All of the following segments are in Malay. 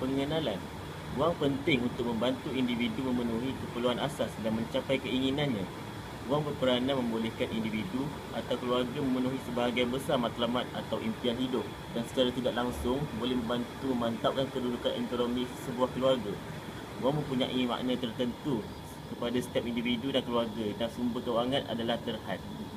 Pengenalan. Wang penting untuk membantu individu memenuhi keperluan asas dan mencapai keinginannya. Wang berperanan membolehkan individu atau keluarga memenuhi sebahagian besar matlamat atau impian hidup dan secara tidak langsung boleh membantu memantapkan kedudukan ekonomi sebuah keluarga. Wang mempunyai makna tertentu kepada setiap individu dan keluarga dan sumber kewangan adalah terhad.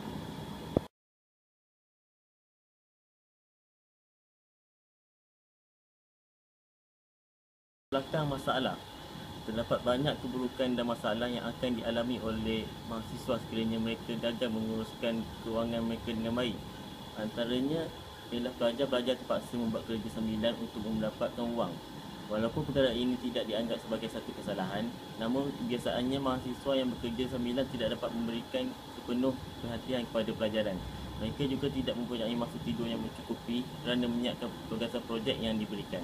Belakang masalah. Terdapat banyak keburukan dan masalah yang akan dialami oleh mahasiswa sekiranya mereka gagal menguruskan kewangan mereka dengan baik. Antaranya ialah pelajar-pelajar terpaksa membuat kerja sambilan untuk mendapatkan wang. Walaupun perkara ini tidak dianggap sebagai satu kesalahan, namun kebiasaannya mahasiswa yang bekerja sambilan tidak dapat memberikan sepenuh perhatian kepada pelajaran. Mereka juga tidak mempunyai masa tidur yang mencukupi kerana menyiapkan tugasan projek yang diberikan.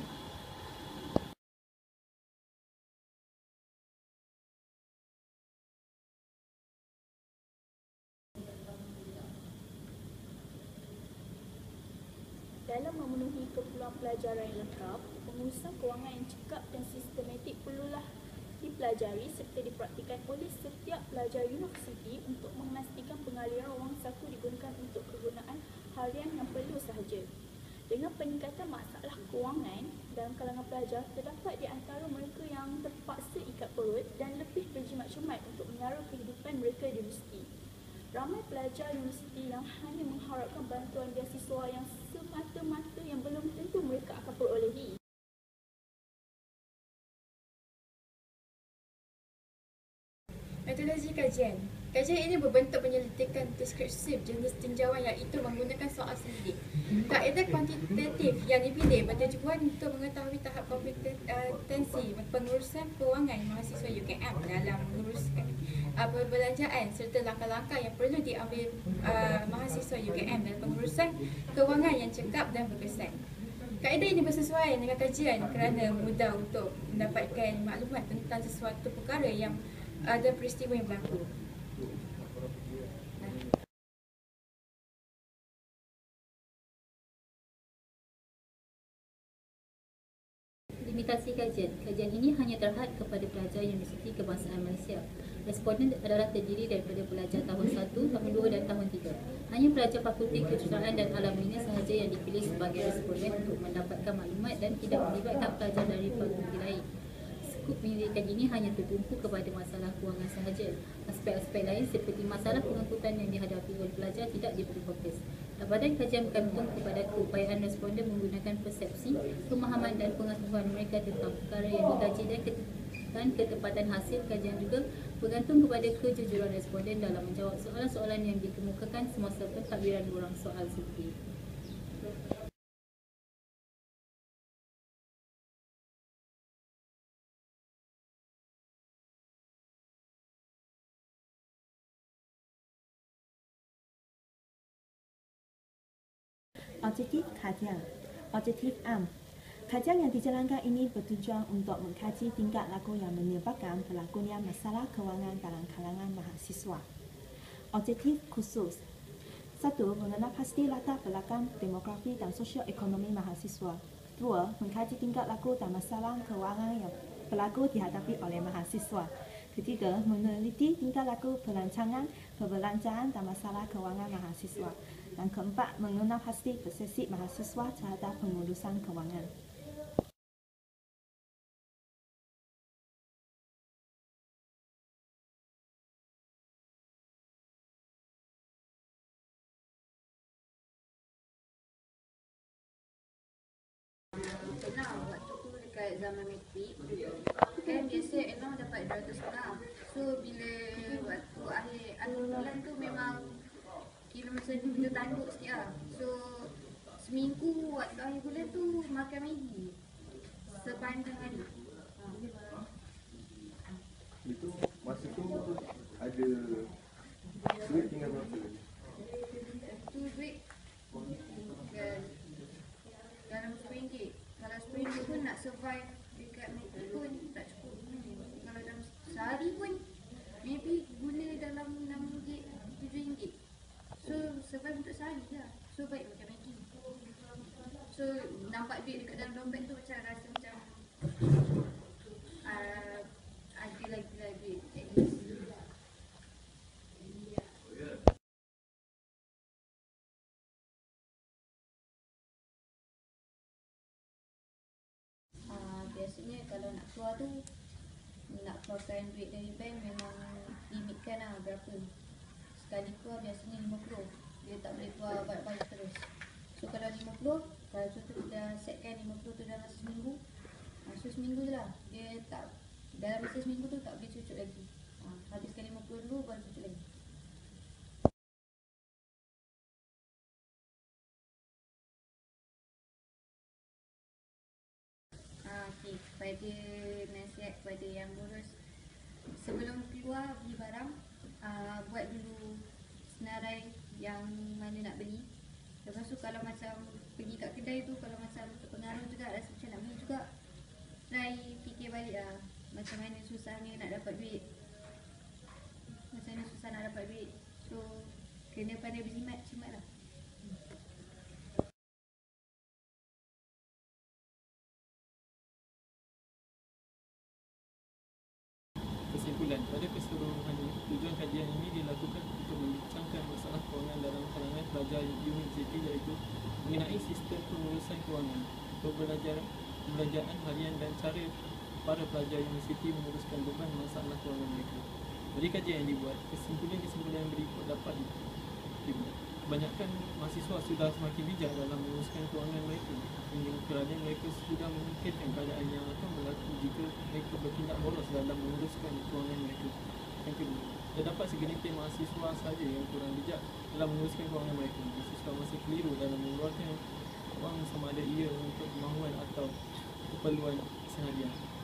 Dalam memenuhi keperluan pelajaran yang lengkap, pengurusan kewangan yang cekap dan sistematik perlulah dipelajari serta dipraktikkan oleh setiap pelajar universiti untuk memastikan pengaliran wang saku digunakan untuk kegunaan harian yang perlu sahaja. Dengan peningkatan masalah kewangan dalam kalangan pelajar, terdapat di antara mereka yang terpaksa ikat perut dan lebih berjimat cermat untuk menyara kehidupan mereka di universiti. Ramai pelajar universiti yang hanya mengharapkan bantuan beasiswa yang semata-mata yang belum tentu mereka akan perolehi. Metodologi kajian. Kajian ini berbentuk penyelidikan deskripsif jenis tinjauan iaitu menggunakan soal selidik. Kaedah kuantitatif yang dipilih bertujuan untuk mengetahui tahap kompetensi pengurusan kewangan mahasiswa UKM dalam menguruskan perbelanjaan serta langkah-langkah yang perlu diambil mahasiswa UKM dalam pengurusan kewangan yang cekap dan berkesan. Kaedah ini bersesuaian dengan kajian kerana mudah untuk mendapatkan maklumat tentang sesuatu perkara yang ada peristiwa yang berlaku. Limitasi kajian. Kajian ini hanya terhad kepada pelajar Universiti Kebangsaan Malaysia. Responden adalah terdiri daripada pelajar tahun 1, tahun 2 dan tahun 3. Hanya pelajar Fakulti Kejuruteraan dan Alam Dunia sahaja yang dipilih sebagai responden untuk mendapatkan maklumat dan tidak melibatkan pelajar dari fakulti lain. Skop penyelidikan ini hanya tertumpu kepada masalah kewangan sahaja. Aspek-aspek lain seperti masalah pengangkutan yang dihadapi oleh pelajar tidak diberi fokus. Badan kajian bergantung kepada keupayaan responden menggunakan persepsi, pemahaman dan pengetahuan mereka tentang perkara yang dikaji dan ketepatan hasil kajian juga bergantung kepada kejujuran responden dalam menjawab soalan-soalan yang dikemukakan semasa pentadbiran borang soal sendiri. Objektif kajian. Objektif am. Kajian yang dijalankan ini bertujuan untuk mengkaji tingkah laku yang menyebabkan berlakunya masalah kewangan dalam kalangan mahasiswa. Objektif khusus. 1. Mengenal pasti latar belakang demografi dan sosioekonomi mahasiswa. 2. Mengkaji tingkah laku dan masalah kewangan yang berlaku dihadapi oleh mahasiswa. 3. Meneliti tingkah laku perancangan, perbelanjaan dan masalah kewangan mahasiswa. Dan keempat, mengenal pasti persepsi mahasiswa terhadap pengurusan kewangan. Pernah waktu tu dekat zaman matrik kan biasa Enong dapat 200 setengah. So bila waktu akhir bulan tu memang kira macam kita tanduk sikit lah. So seminggu waktu akhir bulan tu makan Maggi sepanjang hari. Itu masa tu ada duit tinggal berapa? Tu duit dalam RM10. Kalau RM10 pun nak survive dekat matrik pun tak cukup. Kalau dalam sehari pun maybe guna dalam RM6, RM7. So survive untuk sehari lah. So baik makan Maggi. So nampak duit dekat dalam dompet tu macam rasa macam Ada lagi at least. Biasanya kalau nak keluar tu, nak keluarkan duit dari bank memang limitkan lah berapa. Sekali keluar biasanya 50. Dia tak boleh keluar banyak-banyak terus. So kalau 50, kalau contoh kita setkan 50 tu dalam seminggu, so seminggu je lah. Dia tak, dalam masa seminggu tu tak boleh cucuk lagi. Habiskan 50 dulu baru cucuk lagi. Okay, kepada nasihat kepada yang ngurus, sebelum keluar beli barang, buat dulu senarai yang mana nak beli. Lepas tu kalau macam pergi kat kedai tu, kalau macam terpengaruh juga, rasa macam nak beli juga, try fikir balik lah macam mana susahnya nak dapat duit, macam mana susah nak dapat duit. So kena pandai berjimat lah. Kesimpulan, pada keseluruhannya, tujuan kajian ini dilakukan untuk membincangkan masalah kewangan dalam kalangan pelajar universiti, iaitu mengenai sistem pengurusan kewangan, pembelanjaan harian dan cara para pelajar universiti menguruskan beban masalah kewangan mereka. Dari kajian yang dibuat, kesimpulan berikut dapat dibuat. Kebanyakan mahasiswa sudah semakin bijak dalam menguruskan kewangan mereka, kerana mereka sudah memikirkan keadaan yang akan berlaku jika mereka bertindak boros dalam menguruskan kewangan mereka. Yang kedua, terdapat segelintir mahasiswa sahaja yang kurang bijak dalam menguruskan kewangan mereka. Mahasiswa masih keliru dalam mengeluarkan wang sama ada ia untuk kemahuan atau keperluan seharian.